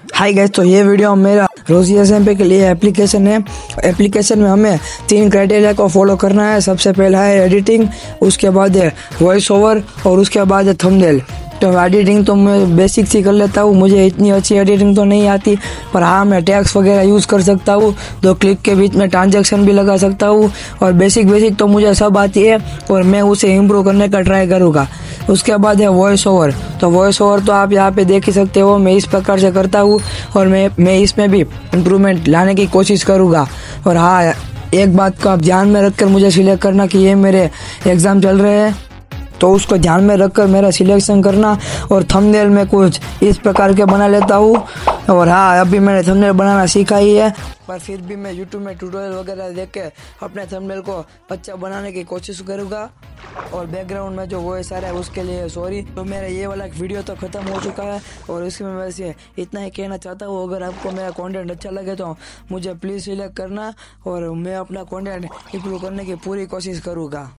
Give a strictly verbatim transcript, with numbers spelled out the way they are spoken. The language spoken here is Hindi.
हाय गाइस, तो ये वीडियो मेरा रोजी एसएमपी के लिए एप्लीकेशन है। एप्लीकेशन में हमें तीन क्राइटेरिया को फॉलो करना है। सबसे पहला है एडिटिंग, उसके बाद है वॉइस ओवर और उसके बाद है थंबनेल। तो एडिटिंग तो मैं बेसिक सी कर लेता हूँ, मुझे इतनी अच्छी एडिटिंग तो नहीं आती, पर हाँ मैं टैग्स वगैरह यूज़ कर सकता हूँ। दो क्लिक के बीच में ट्रांजैक्शन भी लगा सकता हूँ और बेसिक बेसिक तो मुझे सब आती है और मैं उसे इम्प्रूव करने का ट्राई करूँगा। उसके बाद है वॉइस ओवर। तो वॉइस ओवर तो आप यहाँ पे देख ही सकते हो, मैं इस प्रकार से करता हूँ और मैं मैं इसमें भी इम्प्रूवमेंट लाने की कोशिश करूँगा। और हाँ, एक बात को आप ध्यान में रखकर मुझे सिलेक्ट करना कि ये मेरे एग्ज़ाम चल रहे हैं, तो उसको ध्यान में रखकर मेरा सिलेक्शन करना। और थंबनेल में कुछ इस प्रकार के बना लेता हूँ। और हाँ, अभी मैंने थंबनेल बनाना सीखा ही है, पर फिर भी मैं यूट्यूब में ट्यूटोरियल वगैरह देख के अपने थंबनेल को अच्छा बनाने की कोशिश करूँगा। और बैकग्राउंड में जो वॉइस आ रहा है उसके लिए सॉरी। तो मेरा ये वाला वीडियो तो ख़त्म हो चुका है और इसमें वैसे इतना ही कहना चाहता हूँ, अगर आपको मेरा कंटेंट अच्छा लगे तो मुझे प्लीज़ सिलेक्ट करना और मैं अपना कंटेंट इंप्रूव करने की पूरी कोशिश करूँगा।